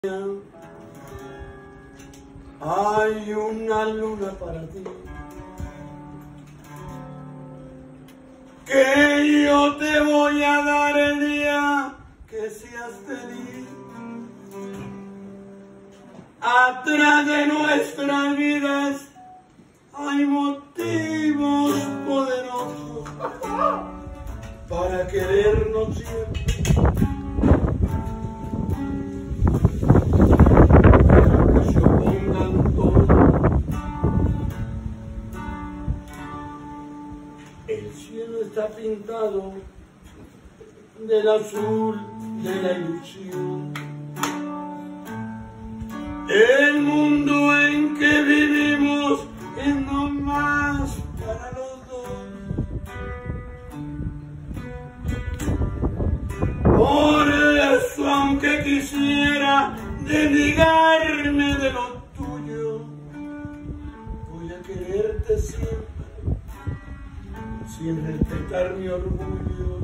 Hay una luna para ti, que yo te voy a dar el día que seas feliz. Atrás de nuestras vidas hay motivos poderosos para querernos siempre. El cielo está pintado del azul de la ilusión. El mundo en que vivimos es nomás para los dos. Por eso, aunque quisiera desligarme de lo tuyo, voy a quererte siempre, sin respetar mi orgullo.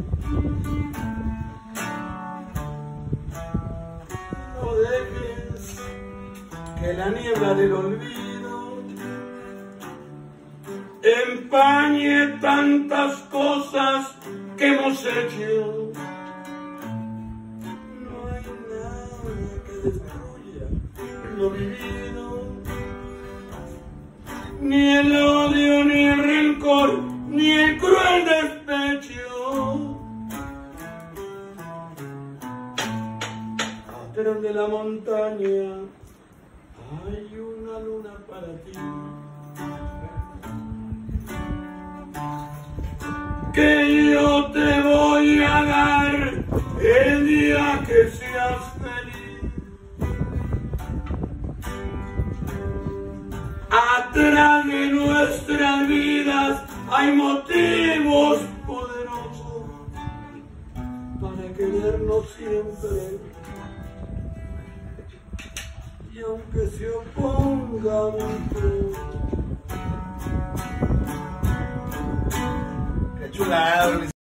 No dejes que la niebla del olvido empañe tantas cosas que hemos hecho. No hay nada que destruya lo vivido, ni el odio, ni el rencor, ni el cruel despecho. Atrás de la montaña hay una luna para ti, que yo te voy a dar el día que seas feliz. Atrás de nuestras vidas hay motivos poderosos para querernos siempre. Y aunque se oponga mucho. Qué chulada,